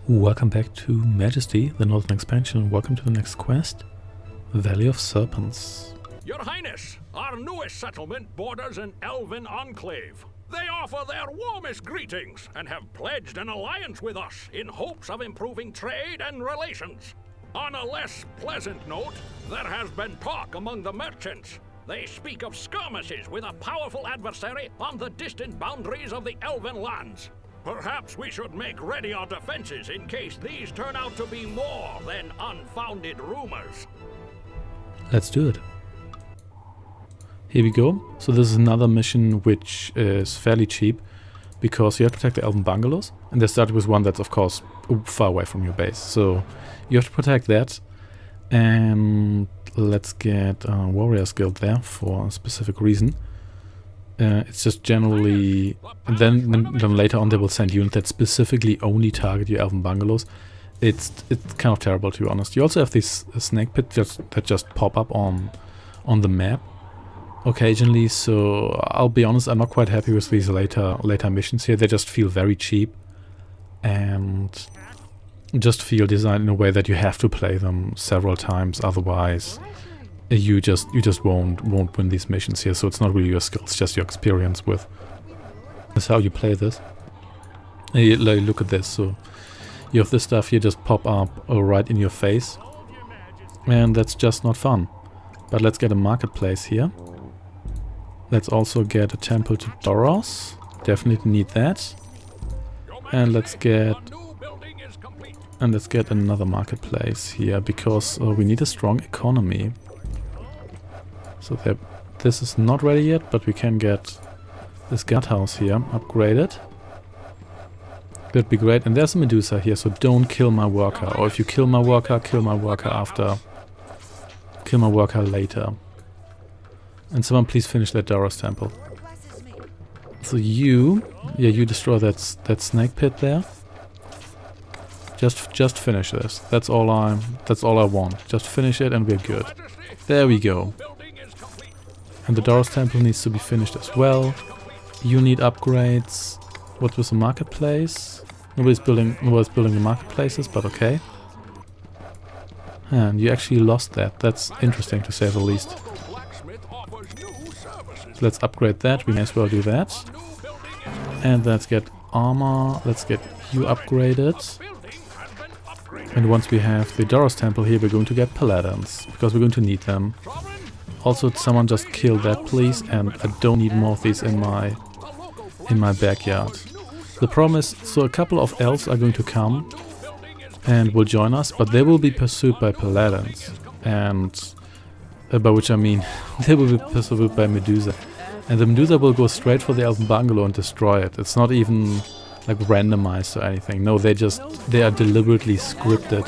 Welcome back to Majesty, the Northern Expansion. Welcome to the next quest, Valley of Serpents. Your Highness, our newest settlement borders an elven enclave. They offer their warmest greetings and have pledged an alliance with us in hopes of improving trade and relations. On a less pleasant note, there has been talk among the merchants. They speak of skirmishes with a powerful adversary on the distant boundaries of the elven lands. Perhaps we should make ready our defenses in case these turn out to be more than unfounded rumors. Let's do it. Here we go. So this is another mission which is fairly cheap because you have to protect the elven bungalows, and they start with one that's of course far away from your base. So you have to protect that, and let's get Warriors Guild there for a specific reason. It's just generally, and then later on they will send units that specifically only target your elven bungalows. It's kind of terrible, to be honest. You also have these snake pits that just pop up on the map occasionally. So I'll be honest, I'm not quite happy with these later missions here. They just feel very cheap and just feel designed in a way that you have to play them several times, otherwise you just won't win these missions here. So it's not really your skill, it's just your experience with that's how you play this. Look at this. So you have this stuff here just pop up right in your face, and that's just not fun. But let's get a marketplace here. Let's also get a temple to Doros. Definitely need that. And let's get another marketplace here because we need a strong economy. So this is not ready yet, but we can get this guardhouse here upgraded. That'd be great. And there's a Medusa here, so don't kill my worker. Or if you kill my worker after. Kill my worker later. And someone please finish that Doros temple. So you destroy that snake pit there. Just finish this. That's all I want. Just finish it and we're good. There we go. And the Doros temple needs to be finished as well. You need upgrades. What was the marketplace? Nobody's building the marketplaces, but okay. And you actually lost that. That's interesting to say the least. So let's upgrade that. We may as well do that. And let's get armor. Let's get you upgraded. And once we have the Doros temple here, we're going to get paladins, because we're going to need them. Also, someone just kill that, please, and I don't need more of these in my backyard. The problem is, so a couple of elves are going to come and will join us, but they will be pursued by paladins, and by which I mean they will be pursued by Medusa, and the Medusa will go straight for the elven bungalow and destroy it. It's not even like randomized or anything. No, they are deliberately scripted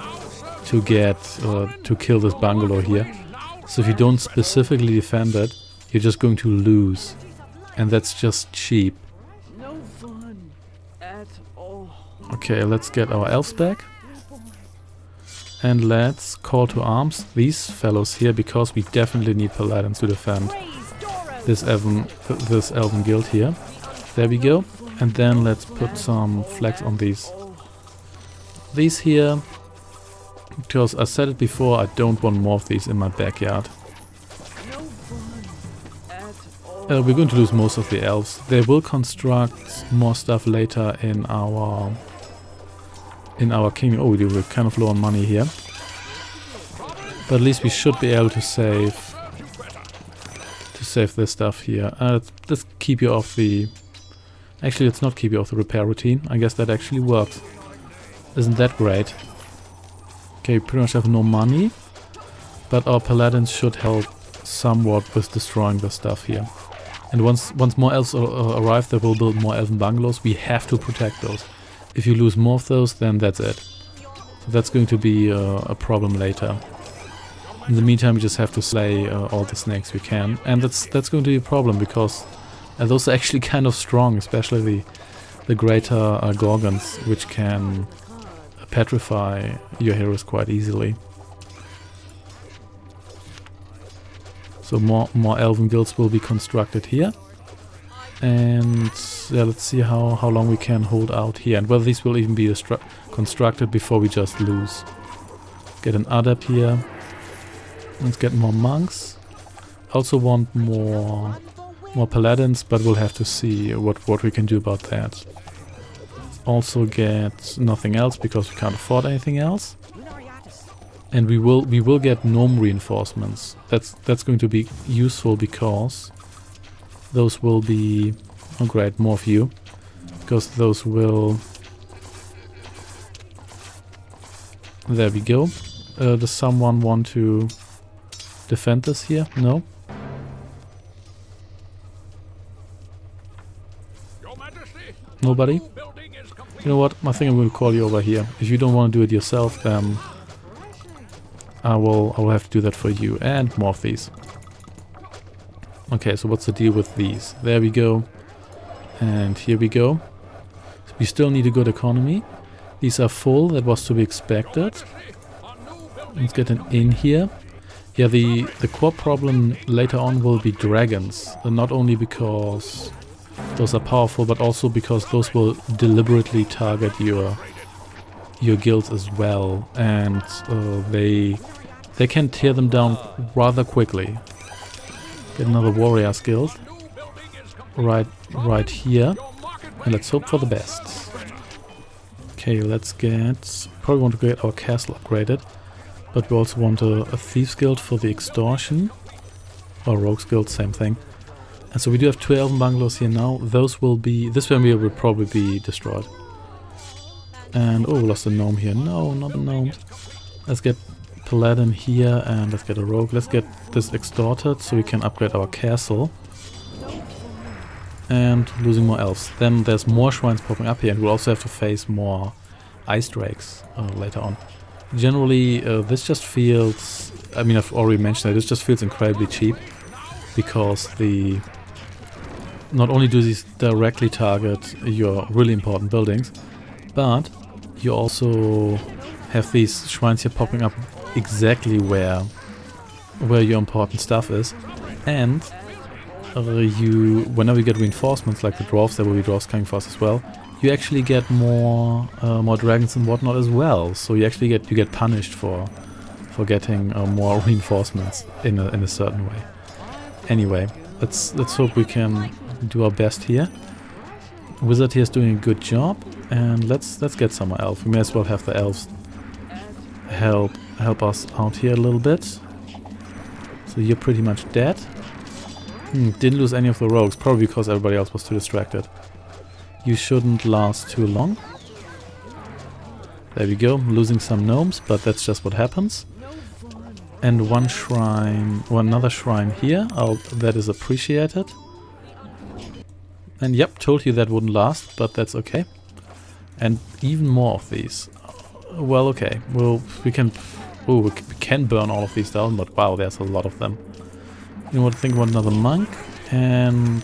to kill this bungalow here. So if you don't specifically defend it, you're just going to lose. And that's just cheap. No fun at all. Okay, let's get our elves back. And let's call to arms these fellows here, because we definitely need paladins to defend this elven guild here. There we go. And then let's put some flags on these here. Because I said it before, I don't want more of these in my backyard. We're going to lose most of the elves. They will construct more stuff later in our kingdom. Oh, we're kind of low on money here. But at least we should be able to save this stuff here. Let's keep you off the... Actually, let's not keep you off the repair routine. I guess that actually works. Isn't that great? Okay, we pretty much have no money, but our paladins should help somewhat with destroying the stuff here. And once more elves arrive, they will build more elven bungalows. We have to protect those. If you lose more of those, then that's it. So that's going to be a problem later. In the meantime, we just have to slay all the snakes we can, and that's going to be a problem because those are actually kind of strong, especially the greater gorgons, which can petrify your heroes quite easily. So more elven guilds will be constructed here. And yeah, let's see how long we can hold out here, and whether these will even be constructed before we just lose. Get an adept here. Let's get more monks. Also want more paladins, but we'll have to see what we can do about that. Also get nothing else because we can't afford anything else. And we will get gnome reinforcements. That's going to be useful because those will be, oh great, more of you, because those will. There we go. Does someone want to defend this here? No. Nobody? You know what? I think I'm going to call you over here. If you don't want to do it yourself, then I will have to do that for you. And more of these. Okay, so what's the deal with these? There we go. And here we go. So we still need a good economy. These are full, that was to be expected. Let's get an inn here. Yeah, the core problem later on will be dragons. Not only because those are powerful, but also because those will deliberately target your guilds as well. And they can tear them down rather quickly. Get another warrior's guild. Right here. And let's hope for the best. Okay, let's probably want to get our castle upgraded, but we also want a thieves guild for the extortion, or rogues guild, same thing. And so we do have 2 elven bungalows here now. Those will be, this one will probably be destroyed. And oh, we lost a gnome here. No, not a gnome. Let's get paladin here and let's get a rogue. Let's get this extorted so we can upgrade our castle. And losing more elves. Then there's more shrines popping up here, and we'll also have to face more ice drakes later on. Generally, this just feels, I mean, I've already mentioned it, this just feels incredibly cheap, because not only do these directly target your really important buildings, but you also have these shrines here popping up exactly where your important stuff is, and whenever you get reinforcements like the dwarves, there will be dwarves coming for us as well, you actually get more dragons and whatnot as well. So you actually get punished for getting more reinforcements in a certain way. Anyway, let's hope we can do our best here. Wizard here is doing a good job, and let's get some more elves. We may as well have the elves help us out here a little bit. So you're pretty much dead. Didn't lose any of the rogues, probably because everybody else was too distracted. You shouldn't last too long. There we go, losing some gnomes, but that's just what happens. And one shrine, or another shrine here, that is appreciated. And yep, told you that wouldn't last, but that's okay. And even more of these. Well, okay, we can burn all of these down, but wow, there's a lot of them. You know what, think about another monk, and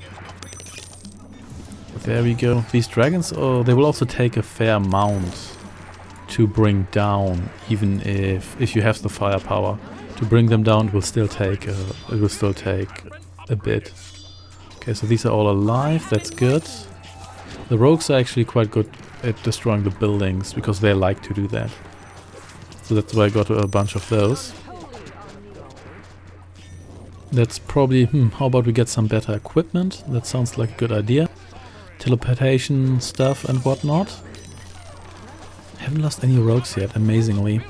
there we go. These dragons, they will also take a fair amount to bring down, even if you have the firepower. To bring them down, it will still take a bit. Okay, so these are all alive, that's good. The rogues are actually quite good at destroying the buildings, because they like to do that. So that's why I got a bunch of those. That's probably, how about we get some better equipment? That sounds like a good idea. Teleportation stuff and whatnot. Haven't lost any rogues yet, amazingly.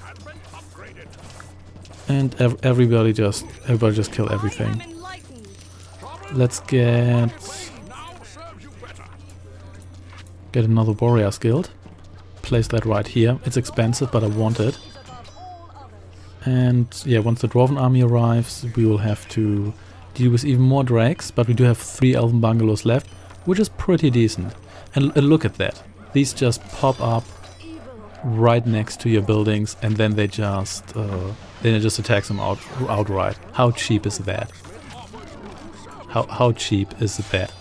And everybody just kill everything. Let's get another warrior's guild. Place that right here. It's expensive, but I want it. And yeah, once the dwarven army arrives, we will have to deal with even more drakes, but we do have 3 elven bungalows left, which is pretty decent. And look at that. These just pop up right next to your buildings, and then they just attack them outright. How cheap is that? How cheap is that?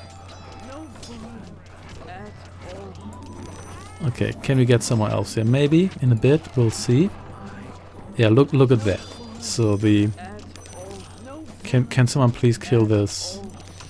Okay, can we get somewhere else here? Maybe in a bit, we'll see. Yeah, look at that. So can someone please kill this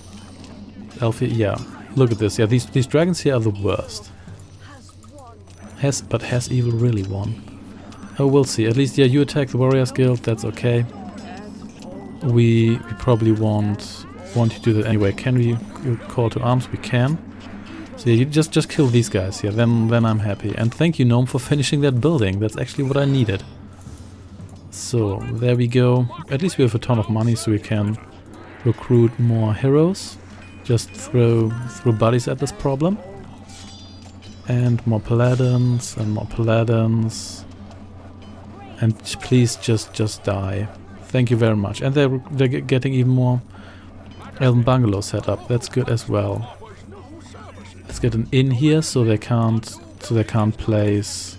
elf here? Yeah, look at this. Yeah, these dragons here are the worst. Has evil really won? Oh, we'll see. At least, yeah, you attack the Warriors Guild, that's okay. We probably won't want to do that anyway. Can we call to arms? We can. So yeah, you just kill these guys here, then I'm happy. And thank you, Gnome, for finishing that building. That's actually what I needed. So, there we go. At least we have a ton of money, so we can recruit more heroes. Just throw bodies at this problem. And more paladins, and more paladins. And please just die. Thank you very much. And they're getting even more Elven bungalows set up. That's good as well. Let's get an inn here, so they can't place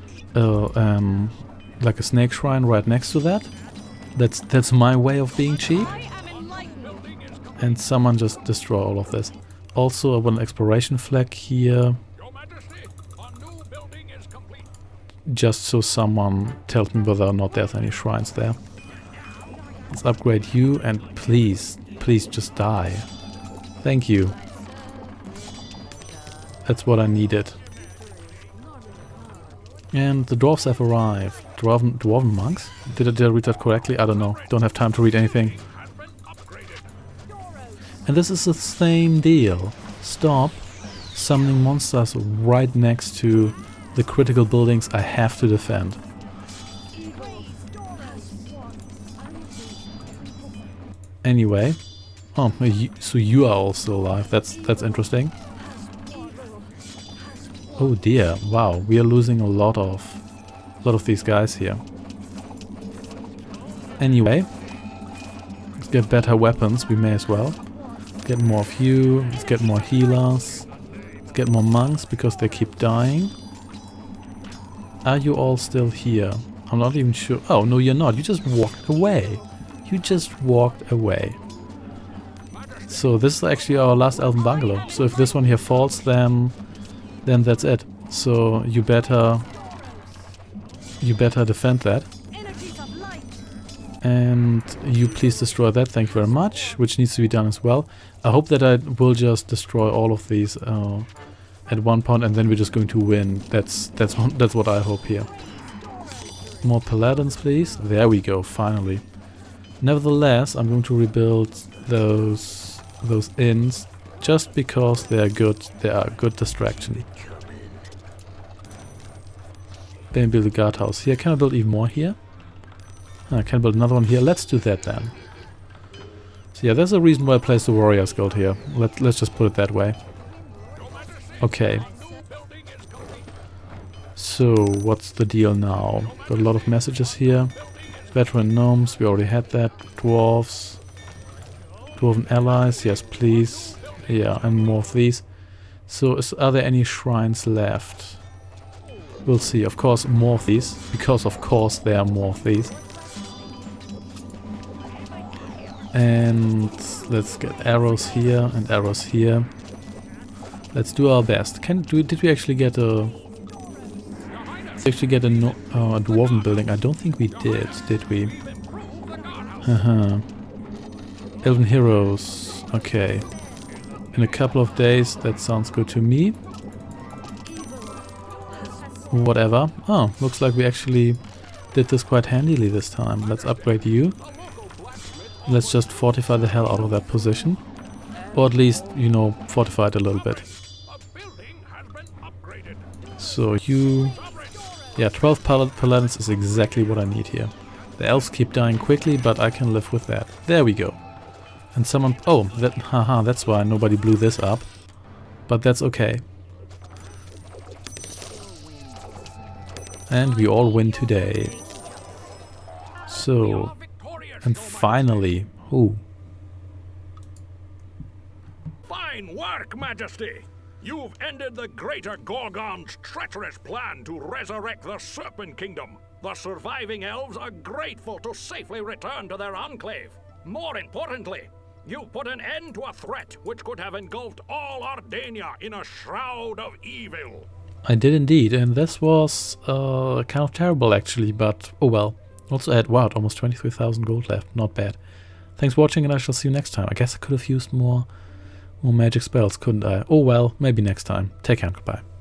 like a snake shrine right next to that. That's my way of being cheap. And someone just destroy all of this. Also, I want an exploration flag here. Just so someone tells me whether or not there's any shrines there. Let's upgrade you, and please just die. Thank you. That's what I needed. And the dwarves have arrived. Dwarven monks? Did I read that correctly? I don't know. Don't have time to read anything. And this is the same deal. Stop summoning monsters right next to the critical buildings I have to defend. Anyway. Oh, so you are also alive. That's interesting. Oh dear, wow, we are losing a lot of these guys here. Anyway, let's get better weapons, we may as well. Let's get more of you, let's get more healers, let's get more monks because they keep dying. Are you all still here? I'm not even sure. Oh, no, you're not. You just walked away. You just walked away. So this is actually our last Elven bungalow. So if this one here falls, then that's it. So you better defend that. And you please destroy that, thank you very much, which needs to be done as well. I hope that I will just destroy all of these at one point, and then we're just going to win. That's what I hope here. More paladins, please. There we go, finally. Nevertheless, I'm going to rebuild those inns just because they are good. They are a good distraction. Then build a guardhouse here. Can I build even more here? I can build another one here. Let's do that then. So yeah, there's a reason why I placed the Warriors Guild here. Let's just put it that way. Okay. So what's the deal now? Got a lot of messages here. Veteran gnomes, we already had that. Dwarves. Dwarven allies, yes please. Yeah, and more of these. So are there any shrines left? We'll see. Of course, more of these. Because of course there are more of these. And let's get arrows here and arrows here. Let's do our best. Did we actually get a dwarven building? I don't think we did we? Elven heroes. Okay. In a couple of days, that sounds good to me. Whatever. Oh, looks like we actually did this quite handily this time. Let's upgrade you. Let's just fortify the hell out of that position. Or at least, you know, fortify it a little bit. So you... Yeah, 12 paladins is exactly what I need here. The elves keep dying quickly, but I can live with that. There we go. And someone... Oh, that's why nobody blew this up. But that's okay. And we all win today. So... And finally... Ooh. Fine work, Majesty! You've ended the Greater Gorgon's treacherous plan to resurrect the Serpent Kingdom. The surviving elves are grateful to safely return to their enclave. More importantly, you put an end to a threat which could have engulfed all Ardania in a shroud of evil. I did indeed, and this was kind of terrible actually, but oh well. Also I had, wow, almost 23,000 gold left, not bad. Thanks for watching, and I shall see you next time. I guess I could have used more magic spells, couldn't I? Oh well, maybe next time. Take care, goodbye.